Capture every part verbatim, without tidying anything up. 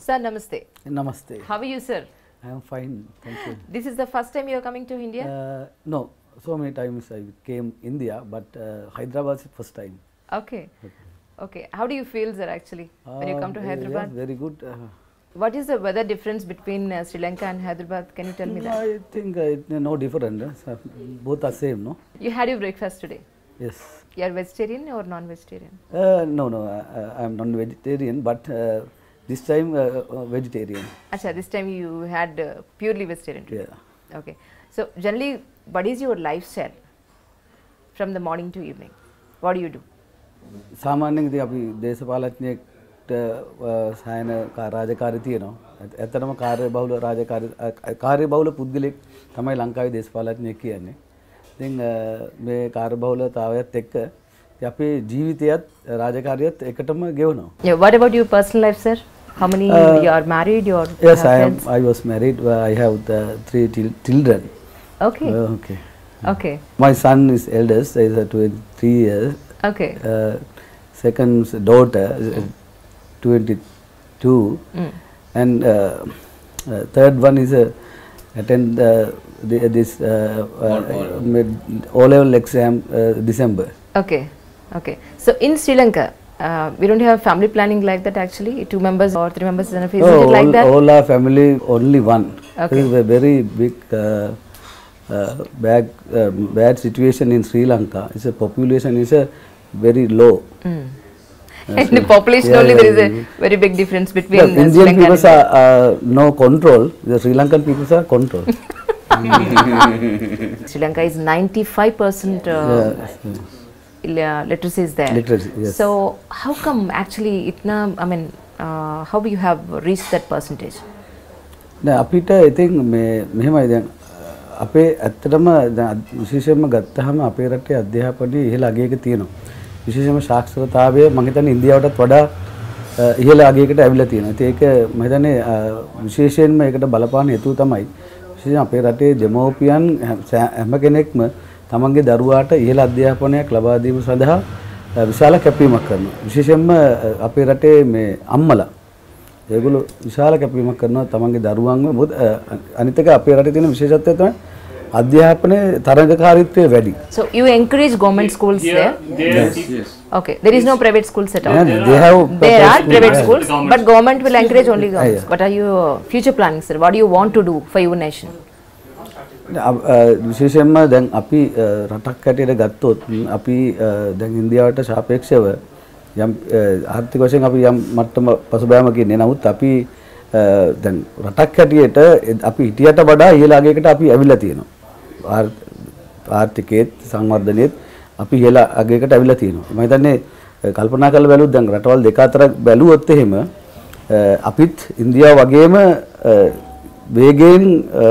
Sir, namaste. Namaste. How are you, sir? I am fine, thank you. This is the first time you are coming to India? Uh, no, so many times I came India, but uh, Hyderabad is first time. Okay. Okay. How do you feel, sir, actually, when you come to Uh, Hyderabad? Yes, very good. Uh, What is the weather difference between uh, Sri Lanka and Hyderabad? Can you tell me that? I think uh, it, no different. Uh, so both are same, no? You had your breakfast today. Yes. You are vegetarian or non-vegetarian? Uh, no, no, uh, I am non-vegetarian, but uh, this time uh, uh, vegetarian. Acha, this time you had uh, purely vegetarian today. Yeah. Okay. So, generally, what is your lifestyle from the morning to evening? What do you do? සාමාන්‍යයෙන් ඉතින් අපි දේශපාලඥයෙක්ට සායන රාජකාරී තියෙනවා. ඇත්තටම කාර්ය බහුල රාජකාරී කාර්ය බහුල පුද්ගලෙක් තමයි ලංකාවේ දේශපාලඥයෙක් කියන්නේ. ඉතින් මේ කාර්ය බහුලතාවයත් එක්ක අපේ ජීවිතයත් රාජකාරියත් එකටම ගෙවනවා. Yeah, what about your personal life, sir? How many Uh, you are married? You are Yes, have I am. friends? I was married. uh, I have the three chil- children. Okay. Uh, okay. Okay. My son is eldest. Is uh, twenty-three years. Okay. Uh, second daughter is uh, twenty-two, Mm. and uh, uh, third one is uh, attend uh, the, this uh, uh, mid- O-level exam uh, December. Okay. Okay. So in Sri Lanka, uh, we don't have family planning like that actually. Two members or three members is enough. Isn't No, it like all, that? all our family only one. Okay. This is a very big uh, uh, bad uh, bad situation in Sri Lanka. It's a population is a very low. Mm. Uh, And so- the population yeah, only yeah, there is yeah. a very big difference between The uh, Sri Indian Lanka people and are uh, no control. The Sri Lankan people are control. India. Sri Lanka is ninety-five percent uh, Yeah, illa- literacy is there. Literacy, yes. So how come actually itna, I mean, uh, how you have reached that percentage? දැන් අපිට ඉතින් මේ මෙහෙමයි දැන් අපේ ඇත්තටම දැන් විශේෂයෙන්ම ගත්තාම අපේ රටේ අධ්‍යාපනයේ ඉහළ අගයක තියෙනවා. විශේෂයෙන්ම සාක්ෂරතාවය මම හිතන්නේ ඉන්දියාවටත් වඩා අ, ඉහළ අගයකට ඇවිල්ලා තියෙනවා. ඉතින් ඒක මම හිතන්නේ අ, විශේෂයෙන්ම ඒකට බලපාන හේතුව තමයි විශේෂයෙන් අපේ රටේ දෙමව්පියන් හැම- හැම කෙනෙක්ම තමන්ගේ දරුවාට ඉහළ අධ්‍යාපනයක් ලබා දීම සඳහා අ, විශාල කැපවීමක් කරනවා. විශේෂයෙන්ම අ, අපේ රටේ මේ අම්මලා ඒගොල්ලෝ විශාල කැපවීමක් කරනවා තමන්ගේ දරුවන්ව. මොකද අ, අනිත් එක අපේ රටේ තියෙන විශේෂත්වය තමයි අධ්‍යාපනයේ තරඟකාරීත්වය වැඩි. So you encourage government schools there? Yes. yes. Okay, there is no private schools at all. Yeah, they have There are schools. private Yeah. schools, Government but government will encourage only government. yeah. What are your future plans, sir? What do you want to do for your nation? අ- අ, විශේෂයෙන්ම දැන් අපි අ, රටක් හැටියට ගත්තොත් ම්, අපි අ, දැන් ඉන්දියාවට සාපේක්ෂව යම් අ, ආර්ථික වශයෙන් අපි යම් මට්ටම පසුබෑමක ඉන්නේ. නමුත් අපි අ, දැන් රටක් හැටියට එ- අපි හිටියට වඩා ඉහළ අගයකට අපි ඇවිල්ලා තියෙනවා. ආර්- ආර්ථිකයේත් සංවර්ධනයේත් අපි ඉහළ අගයකට ඇවිල්ලා තියෙනවා. මම හිතන්නේ අ, කල්පනා කරලා බැලුවොත් දැන් රටවල් දෙක අතර බැලුවොත් එහෙම අ, අපිත් ඉන්දියාව වගේම අ, වේගයෙන් අ,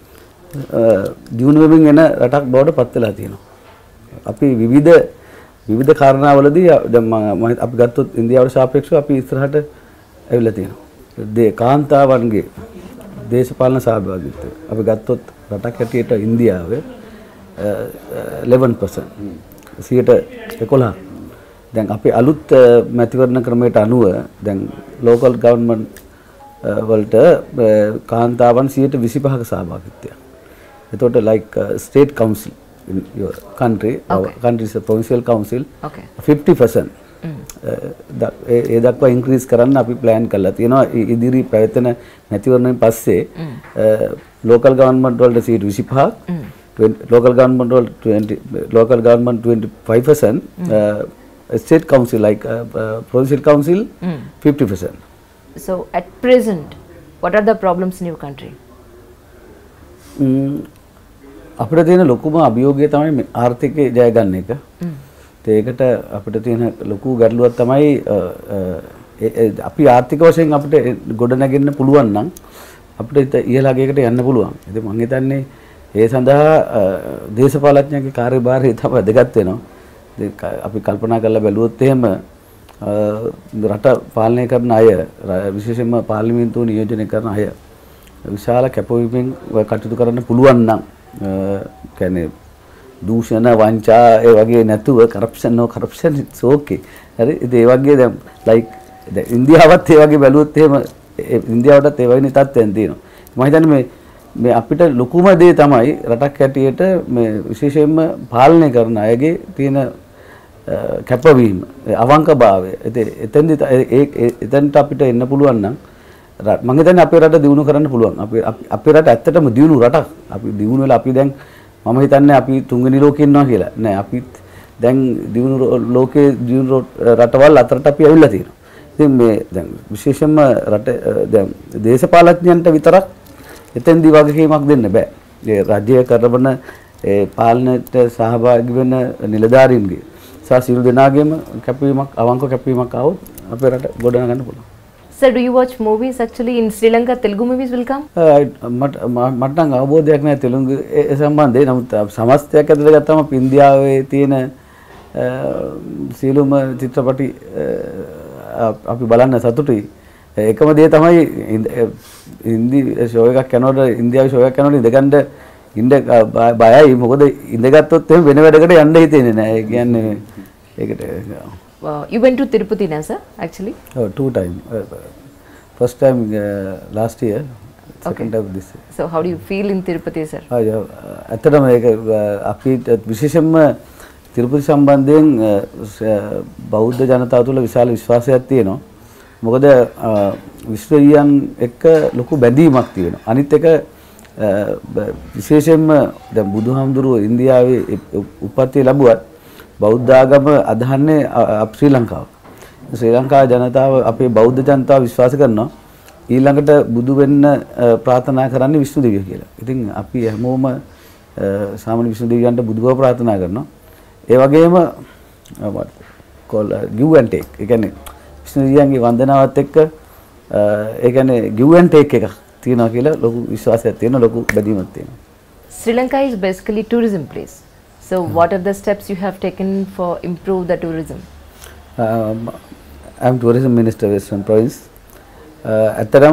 දියුණු වෙමින් එන රටක් බවට පත් වෙලා තියෙනවා. අපි විවිධ විවිධ කාරණාවලදී දැන් මම අපි ගත්තොත් ඉන්දියාවට සාපේක්ෂව අපි ඉස්සරහට ඇවිල්ලා තියෙනවා. දේ කාන්තාවන්ගේ දේශපාලන සහභාගීත්වය අපි ගත්තොත් රටක් හැටියට ඉන්දියාවේ eleven percent eleven දැන් අපි අලුත් අ, මැතිවරණ ක්‍රමයට අනුව දැන් ලෝකල් ගවර්න්මන්ට් වලට අ, කාන්තාවන් one twenty-five ක සහභාගීත්වය. එතකොට like uh, state council in your country, our Okay. country is a provincial council, Okay. fifty percent ඒ දක්වා ඉන්ක්‍රීස් කරන්න අපි ප්ලෑන් කරලා තියෙනවා. इ- ඉදිරි පැවැතෙන මැතිවරණයෙන් පස්සේ ලෝකල් ගවර්න්මන්ට් වලට සීට් twenty-five, local government වල twenty, local government twenty-five percent, uh, state council like uh, uh, provincial council Mm. fifty percent. So at present, what are the problems in your country? ම්, අපිට තියෙන ලොකුම අභියෝගය තමයි මේ ආර්ථිකය ජය ගන්න එක. ඒකට අපිට තියෙන ලොකු ගැටලුවක් තමයි අ, අ, ඒ- ඒ අපි ආර්ථික වශයෙන් අපිට ගොඩ නැගෙන්න පුළුවන් නම් අපිට ඉත- ඉහළ අගයකට යන්න පුළුවන්. ඉතින් මම හිතන්නේ ඒ සඳහා අ, දේශපාලඥයන්ගේ කාර්යභාරය තමයි වැදගත් වෙනවා. ඉතින් ක- අපි කල්පනා කරලා බැලුවොත් එහෙම අ, රට පාලනය කරන අය ර- විශේෂයෙන්ම පාර්ලිමේන්තුව නියෝජනය කරන අය විශාල කැපවීමෙන් කටයුතු කරන්න පුළුවන් නම් කියන්නේ දූෂණ වංචා ඒ වගේ නැතුව corruption no corruption it's okay. හරි. ඉතින් ඒ වගේ දැන් ලයික් දැන් ඉන්දියාවත් ඒ වගේ බැලුවොත් එහෙම ඉන්දියාවටත් ඒ වගේ තත්ත්වයන් තියෙනවා. මම හිතන්නේ මේ මේ අපිට ලොකුම දේ තමයි රටක් හැටියට මේ විශේෂයෙන්ම පාලනය කරන අයගේ තියෙන කැපවීම අවංකභාවය. එතෙන්දි එතෙන්ට අපිට එන්න පුළුවන් නම් මම හිතන්නේ අපේ රට දියුණු කරන්න පුළුවන්. අපේ අපේ රට ඇත්තටම දියුණු රටක්. අපි දියුණු වෙලා අපි දැන් මම හිතන්නේ අපි තුන්වෙනි ලෝකේ ඉන්නවා කියලා. නෑ අපිත් දැන් දියුණු ලෝකේ දියුණු රටවල් අතරට අපි ඇවිල්ලා තියෙනවා. ඉතින් මේ දැන් විශේෂයෙන්ම රට දැන් දේශපාලඥයන්ට විතරක් එතෙන්දී වගකීමක් දෙන්න බෑ. ඒ රාජ්‍ය කරන ඒ පාලනයට සහභාගී වෙන නිලධාරීන්ගේ සහ සියලු දෙනාගේම කැපවීමක් අවංක කැපවීමක් ආවොත් අපේ රට ගොඩනගන්න පුළුවන්. Sir, do you watch movies actually in Sri Lanka? Telugu movies will come? මට මට නම් අවබෝධයක් නැහැ තෙලුගු ඒ සම්බන්ධයෙන්. නමුත් සමස්තයක් ඇතුළේ ගත්තම අපි ඉන්දියාවේ තියෙන සියලුම චිත්‍රපටි අපි බලන්න සතුටුයි. එකම දේ තමයි හින්දි ෂෝ එකක් කරනකොට ඉන්දියාවේ ෂෝ එකක් කරනකොට ඉඳගන්න ඉඳ බයයි. මොකද ඉඳගත්තොත් එහෙම වෙන වැඩකට යන්න හිතෙන්නේ නැහැ. ඒ කියන්නේ ඒකට Uh, you went to Tirupati, na, sir, actually? Oh, two times. Uh, first time uh, last year, second Okay. time this year. So how do you feel in Tirupati, sir? Ah, yeah. ඇත්තටම ඒක අපි විශේෂයෙන්ම තිරුපති සම්බන්ධයෙන් බෞද්ධ ජනතාව තුළ විශාල විශ්වාසයක් තියෙනවා. මොකද විශ්වීයන් එක්ක ලොකු බැඳීමක් තියෙනවා. අනිත් එක විශේෂයෙන්ම දැන් බුදුහාමුදුරුවෝ ඉන්දියාවේ උපත්ති ලැබුවත් බෞද්ධ ආගම අදහන්නේ ශ්‍රී ලංකාව. ශ්‍රී ලංකා ජනතාව අපේ බෞද්ධ ජනතාව විශ්වාස කරනවා ඊළඟට බුදු වෙන්න ප්‍රාර්ථනා කරන්නේ විෂ්ණු දෙවියෝ කියලා. ඉතින් අපි හැමෝම සාමාන්‍ය විෂ්ණු දෙවියන්ට බුදුබව ප්‍රාර්ථනා කරනවා. ඒ වගේම what call give and take. ඒ කියන්නේ විෂ්ණු දෙවියන්ගේ වන්දනාවත් එක්ක ඒ කියන්නේ give and take එකක් තියෙනවා කියලා ලොකු විශ්වාසයක් තියෙනවා, ලොකු බැඳීමක් තියෙනවා. Sri Lanka is basically tourism place. So what are the steps you have taken for improve the tourism? Um, I am tourism minister Western province. ඇත්තටම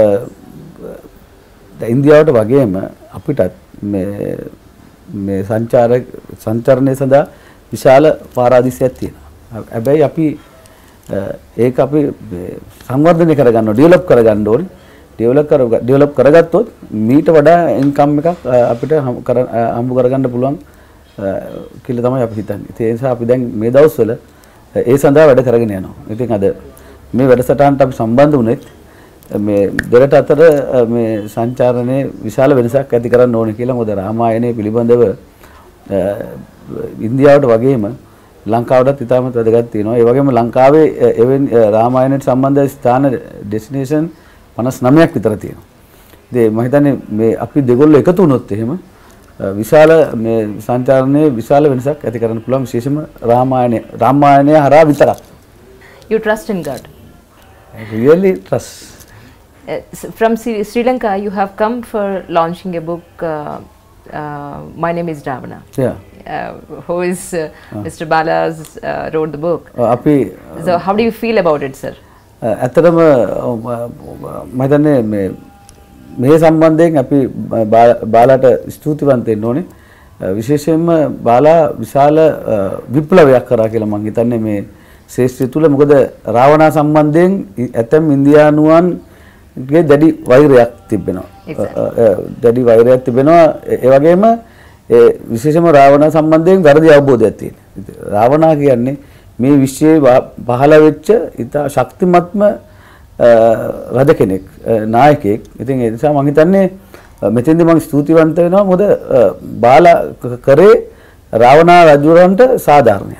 ඉන්දියාවට වගේම අපිටත් මේ මේ සංචාරක සංචරණය සඳහා විශාල පාරාදීසයක් තියෙනවා. හැබැයි අපි ඒක අපි සංවර්ධනය කරගන්න ඕනේ, ඩෙවලොප් කරගන්න ඕනේ. ඩෙවලොප් කර ඩෙවලොප් කරගත්තොත් මීට වඩා ඉන්කම් එකක් අපිට හම්බ කරගන්න පුළුවන් කියලා තමයි අපි හිතන්නේ. ඒ නිසා අපි දැන් මේ දවස්වල ඒ සඳහා වැඩ කරගෙන යනවා. ඉතින් අද මේ වැඩසටහනට අපි සම්බන්ධ වුණෙත් මේ දෙරට අතර මේ සංචාරණයේ විශාල වෙනසක් ඇති කරන්න ඕනේ කියලා. මොකද රාමායනයේ පිළිබඳව ඉන්දියාවට වගේම ලංකාවටත් ඉතාමත් වැදගත් තියෙනවා. ඒ වගේම ලංකාවේ එවැනි රාමායනයට සම්බන්ධ ස්ථාන ඩෙස්ටිනේෂන් පනස් නවයක් විතර තියෙනවා. ඉතින් මම හිතන්නේ මේ අපි දෙගොල්ලෝ එකතු වුණොත් එහෙම විශාල මේ සංචාරණයේ විශාල වෙනසක් ඇති කරන්න පුළුවන්, විශේෂයෙන්ම රාමායනය රාමායනය හරහා විතරක්. You trust in God? I really trust. Uh, from Sri, Sri Lanka, you have come for launching a book. Uh, uh, My Name is Ravana. Yeah. Uh, who is uh, uh. Mister Bala's uh, wrote the book. අපි So how do you feel about it, sir? ඇත්තටම මම හිතන්නේ මේ මේ සම්බන්ධයෙන් අපි බාලාට ස්තුතිවන්ත වෙන්න ඕනේ. විශේෂයෙන්ම බාලා විශාල විප්ලවයක් කරා කියලා මම හිතන්නේ මේ ශේෂ්ත්‍රය තුල. මොකද රාවණා සම්බන්ධයෙන් ඇතම් ඉන්දියානුවන්ගේ දැඩි වෛරයක් තිබෙනවා. දැඩි වෛරයක් තිබෙනවා. ඒ වගේම ඒ විශේෂයෙන්ම රාවණා සම්බන්ධයෙන් වැරදි අවබෝධයක් තියෙනවා. රාවණා කියන්නේ මේ විශ්වයේ පහළ වෙච්ච ඉතා ශක්තිමත්ම රජ කෙනෙක්, නායකයෙක්. ඉතින් ඒ නිසා මම හිතන්නේ මෙතෙන්දී මම ස්තුතිවන්ත වෙනවා. මොකද බාලා කරේ රාවණා රජුරන්ට සාධාරණයක්.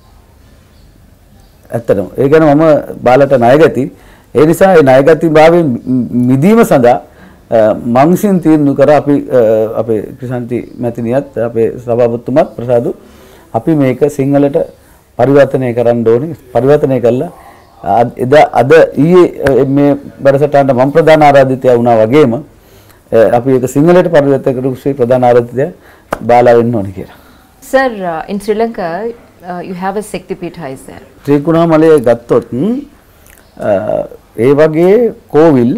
ඇත්තටම ඒ කියන්නේ මම බාලට ණයගැති. ඒ නිසා ඒ ණයගැති භාවයෙන් මිදීම සඳහා මං විසින් තීරණය කර අපි අපේ ක්‍රිසන්ති මැතිණියත් අපේ සභාපතිතුමත් ප්‍රසාදු අපි මේක සිංහලට පරිවර්තනය කරන්න ඕනේ. පරිවර්තනය කළා එදා අද ඊයේ මේ වැඩසටහනට මම ප්‍රධාන ආරාධිතයා වුණා වගේම අපි ඒක සිංහලට පරිවර්තනය කරපු ප්‍රධාන ආරාධිතයා බාලා වෙන්න ඕනේ කියලා. Sir, uh, in Sri Lanka, uh, you have a Sektipitha is there. Trincomalee ගත්තොත් ඒ වගේ කෝවිල්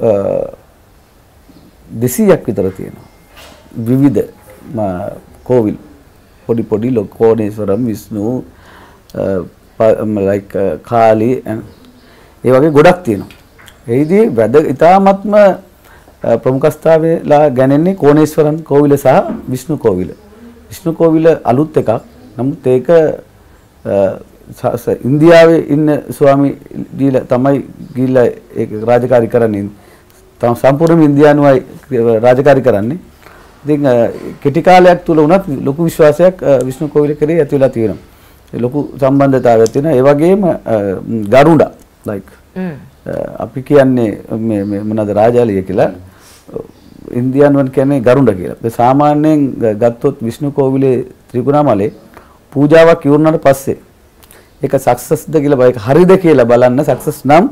දෙසීයක් විතර තියෙනවා. විවිධ කෝවිල් පොඩි පොඩි ලෝකෝණේශ්වරම්, විෂ්ණු, like කාලි ඒ වගේ ගොඩක් තියෙනවා. එහිදී වැද ඉතාමත්ම ප්‍රමුඛස්ථානලා ගැනෙන්නේ කෝණේශ්වරන් කෝවිල සහ විෂ්ණු කෝවිල. විෂ්ණු කෝවිල අලුත් එකක්. නමුත් ඒක ඉන්දියාවේ ඉන්න ස්වාමි දීලා තමයි ගිහිල්ලා ඒක රාජකාරී කරන්නේ. තම සම්පූර්ණයෙන්ම ඉන්දියානුවයි රාජකාරී කරන්නේ. ඉතින් කෙටි කාලයක් තුල උනත් ලොකු විශ්වාසයක් විෂ්ණු කෝවිල කරේ ඇති වෙලා තියෙනවා. ලොකු සම්බන්ධතාවයක් තියෙනවා. ඒ වගේම ගරුඩා like අපි කියන්නේ මේ මේ මොනවාද රාජාලිය කියලා ඉන්දියානුවන් කියන්නේ ගරුඩා කියලා. ඒ සාමාන්‍යයෙන් ගත්තොත් විෂ්ණු කෝවිලේ ත්‍රිකුණාමලේ පූජාවක් ඉවරනට පස්සේ ඒක සක්සස්ද කියලා ඒක හරිද කියලා බලන්න සක්සස් නම්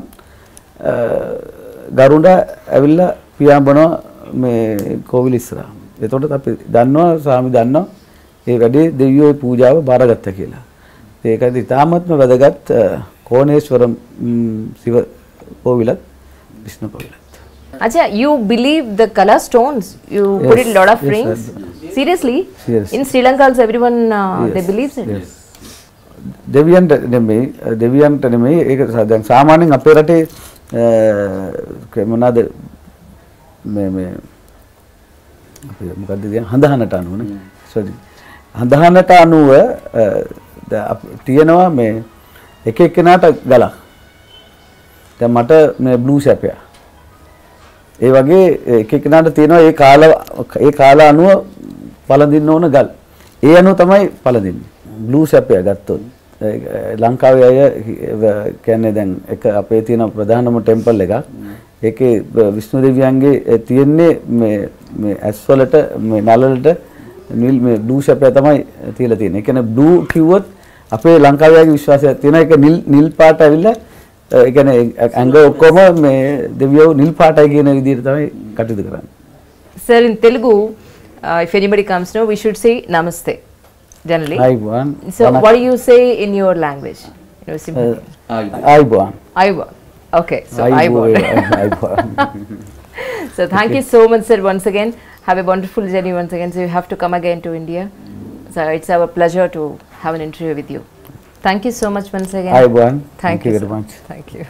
ගරුඩා ඇවිල්ලා පියාඹනවා මේ කෝවිල ඉස්සරහා. එතකොට අපි දන්නවා සාමි දන්නවා ඒ වැඩේ දෙවියෝ පූජාව බාරගත්තා කියලා. ඒකද ඉතාමත්ම වැදගත් කෝණේශ්වරම් Shiva කෝවිලත් Vishnu කෝවිලත්. Acha, you believe the color stones? You yes, put it a lot of yes, rings? yes. Seriously? Yes. In Sri Lanka also everyone uh, yes. they believes it? Yes. දෙවියන්ට නෙමෙයි දෙවියන්ට නෙමෙයි ඒක දැන් සාමාන්‍යයෙන් අපේ රටේ මොනවාද මේ මේ අපි මොකද්ද කියන්නේ හඳහනට අනුවනේ සෝරි හඳහනට අනුව තියෙනවා මේ එක එක්කෙනාට ගලක් දැන් මට මේ බ්ලූ සැපයා ඒ වගේ එක එක්කෙනාට තියෙනවා ඒ කාල ඒ කාල අනුව පළඳින්න ඕන ගල් ඒ අනුව තමයි පළඳින්නේ බ්ලූ සැපයා ගත්තොත් ලංකාවේ අය කියන්නේ දැන් එක අපේ තියෙන ප්‍රධානම ටෙම්පල් එකක් ඒකේ විෂ්ණු දෙවියන්ගේ තියෙන්නේ මේ මේ ඇස් වලට මේ නල වලට නිල් මේ බ්ලූ සැපයා තමයි තියලා තියෙන්නේ. ඒ කියන්නේ බ්ලූ කිව්වොත් අපේ ලංකාවේ විශ්වාසයක් තියෙනවා ඒක නිල් නිල් පාට ඇවිල්ලා ඒ කියන්නේ ඇඟ ඔක්කොම මේ දෙවියෝ නිල් පාටයි කියන විදිහට තමයි කටයුතු කරන්නේ. Sir, in Telugu, uh, if anybody comes now, we should say namaste. Generally. Ayuban. So what do you say in your language? You know, simply. Uh, Ayuban. Ayuban. Okay. So Ayuban. Ayuban. So thank okay. you so much, sir. Once again, have a wonderful journey once again. So you have to come again to India. So it's our pleasure to have an interview with you. Thank you so much once again. Ayuban. Thank, thank you, you very so much. Thank you.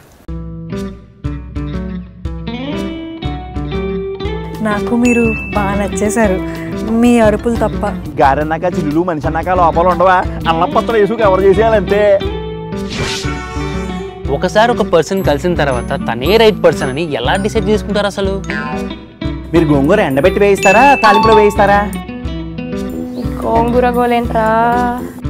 నాకు మీరు బాగా నచ్చేశారు మీ అరుపులు తప్ప గారన్నాక చిల్లులు మనిషి అన్నాక లోపల ఉండవా అల్లం పత్రం వేసుకు ఎవరు చేసేయాలంతే ఒకసారి ఒక పర్సన్ కలిసిన తర్వాత తనే రైట్ పర్సన్ అని ఎలా డిసైడ్ చేసుకుంటారు అసలు మీరు గోంగూర ఎండబెట్టి వేయిస్తారా తాలింపులో వేయిస్తారా గోంగూర గోలేంట్రా